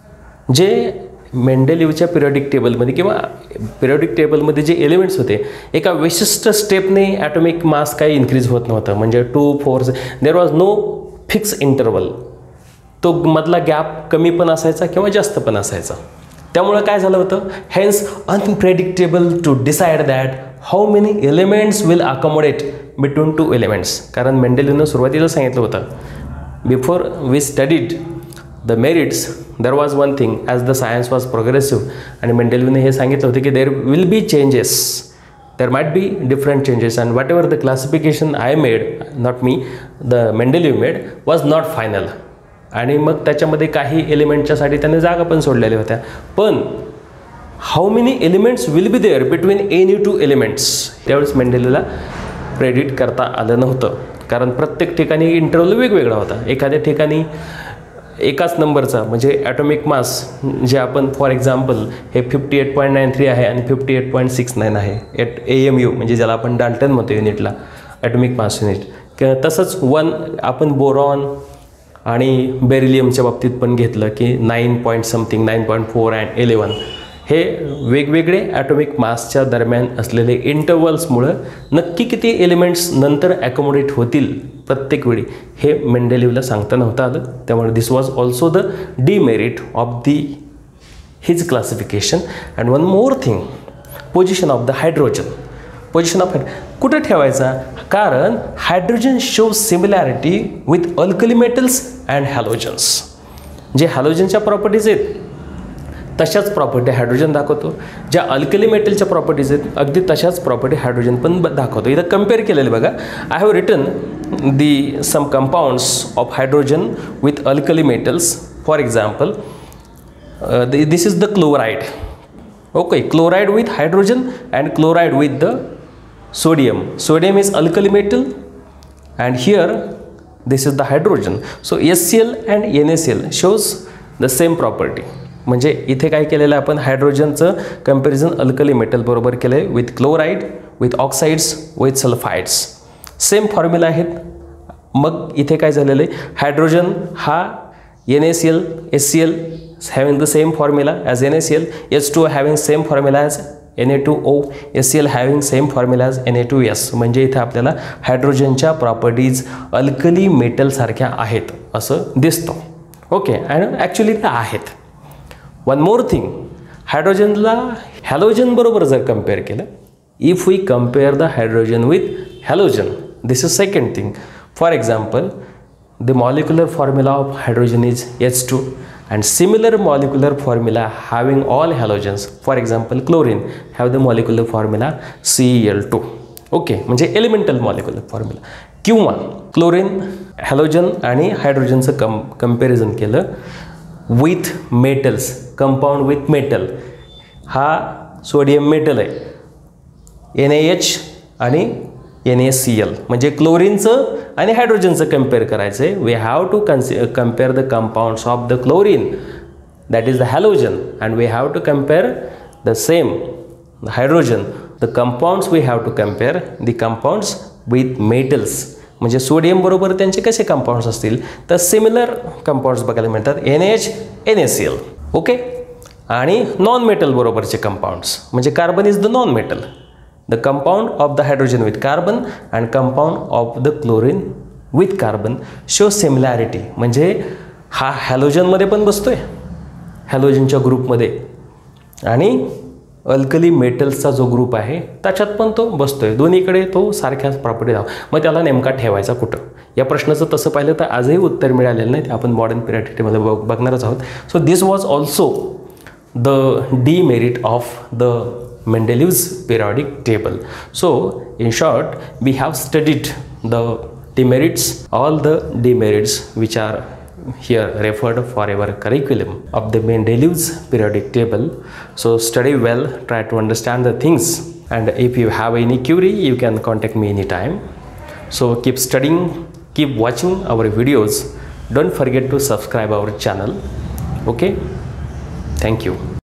जे मेंडेलीवच्या पिरियडिक टेबलमध्ये किंवा पिरियडिक टेबलमध्ये जे एलिमेंट्स होते, एका विशिष्ट स्टेपने ॲटॉमिक मास काही इन्क्रीज होत नव्हतं. म्हणजे two four there was no fix interval. तो मधला गॅप कमी पण असायचा किंवा जास्त पण असायचा. त्यामुळं काय झालं होतं, hence unpredictable to decide that how many elements will accommodate between two elements. कारण मेंडेलीवनं सुरुवातीला सांगितलं होतं, before we studied the merits there was one thing as the science was progressive. आणि मेंडेलीवने हे सांगितलं होतं की there will be changes, there might be different changes, and whatever the classification I made, not me, the Mendeleev made, was not final. आणि मग त्याच्यामध्ये काही एलिमेंटच्यासाठी त्याने जागा पण सोडलेल्या होत्या. पण how many elements will be there between any two elements, त्यावेळेस मेंडेलीवला प्रेडिक्ट करता आलं नव्हतं. कारण प्रत्येक ठिकाणी इंटरव्हल वेगवेगळा होता. एखाद्या ठिकाणी एकाच नंबरचा म्हणजे ॲटॉमिक मास जे आपण फॉर एक्झाम्पल हे fifty eight point nine three आहे आणि fifty eight point six nine आहे एट ए एम यू, म्हणजे ज्याला आपण डाल्टन म्हणतो युनिटला, ॲटॉमिक मास युनिट. तसंच वन आपण बोरॉन आणि बेरिलियमच्या बाबतीत पण घेतलं की nine point something, nine point four and eleven, हे वेगवेगळे ॲटॉमिक मासच्या दरम्यान असलेले इंटरवल्समुळं नक्की किती एलिमेंट्स नंतर ॲकोमोडेट होतील प्रत्येक वेळी हे मेंडेलीवला सांगता नव्हतं आलं. त्यामुळे this was also the demerit of the his classification. And one more thing, position of the hydrogen. Position of कुठं ठेवायचा, कारण hydrogen show similarity with alkali metals and halogens. जे हॅलोजनच्या प्रॉपर्टीज आहेत तशाच प्रॉपर्टी हायड्रोजन दाखवतो, ज्या अल्कली मेटलच्या प्रॉपर्टीज आहेत अगदी तशाच प्रॉपर्टी हायड्रोजन पण दाखवतो. इथं कम्पेअर केलेलं बघा. I have written the some compounds of hydrogen with alkali metals. For example this is the chloride. Okay, chloride with hydrogen and chloride with the sodium. Sodium is alkali metal and here this is the hydrogen. So S C L and N S L shows the same property. म्हणजे इथे काय केलेलं आहे आपण, हायड्रोजनचं कम्पॅरिझन अल्कली मेटल बरोबर केलं आहे with chloride, with oxides, with sulphides. Same formula आहेत. मग इथे काय झालेलं आहे, हायड्रोजन हा N A C L, S C L having the same formula as N A C L, H two having same formula as N A two O, S C L having same formula as N A two S. म्हणजे इथे आपल्याला हायड्रोजनच्या प्रॉपर्टीज अल्कली मेटलसारख्या आहेत असं दिसतो. ओके, अँड ॲक्च्युली त्या आहेत. वन मोर थिंग, हायड्रोजनला हॅलोजन बरोबर जर कम्पेअर केलं, if we compare the hydrogen with halogen, this is second thing. For example, the molecular formula of hydrogen is H two and similar molecular formula having all halogens. For example, chlorine have the molecular formula C L two. Okay, म्हणजे एलिमेंटल मॉलिक्युलर फॉर्म्युला. किंवा क्लोरीन, हॅलोजन आणि हायड्रोजनचं कम कम्पॅरिझन केलं with metals, compound with metal. हा सोडियम मेटल आहे, एन ए एच आणि एन ए सी एल. म्हणजे क्लोरीनचं आणि हायड्रोजनचं कम्पेअर करायचं आहे. We have to consi compare the compounds of the chlorine, that is the halogen, and we have to compare the same hydrogen the compounds we have to compare the compounds with metals. म्हणजे सोडियम बरोबर त्यांचे कसे कंपाऊंड्स असतील तर सिमिलर कंपाऊंड्स बघायला मिळतात, N H N A C L. Okay. आणि नॉन मेटल बरोबरचे कंपाऊंड्स म्हणजे carbon is the non metal. The compound of the hydrogen with carbon and compound of the chlorine with carbon show similarity. म्हणजे हा हॅलोजनमध्ये पण बसतोय, हॅलोजनच्या ग्रुपमध्ये, आणि अल्कली मेटल्सचा जो ग्रुप आहे त्याच्यात पण तो बसतोय. दोन्हीकडे तो सारख्याच प्रॉपर्टी दाव. मग त्याला नेमका ठेवायचा कुठं या प्रश्नाचं तसं पाहिलं तर आजही उत्तर मिळालेलं नाही. ते आपण मॉडर्न पिरियडिकमध्ये बघ बघणारच आहोत. So this was also the demerit of the Mendeleev's periodic table. So in short we have studied the demerits, all the demerits which are here referred for our curriculum of the Mendeleev's periodic table. So study well, try to understand the things, and if you have any query you can contact me anytime. So keep studying, keep watching our videos. Don't forget to subscribe our channel. Okay, thank you.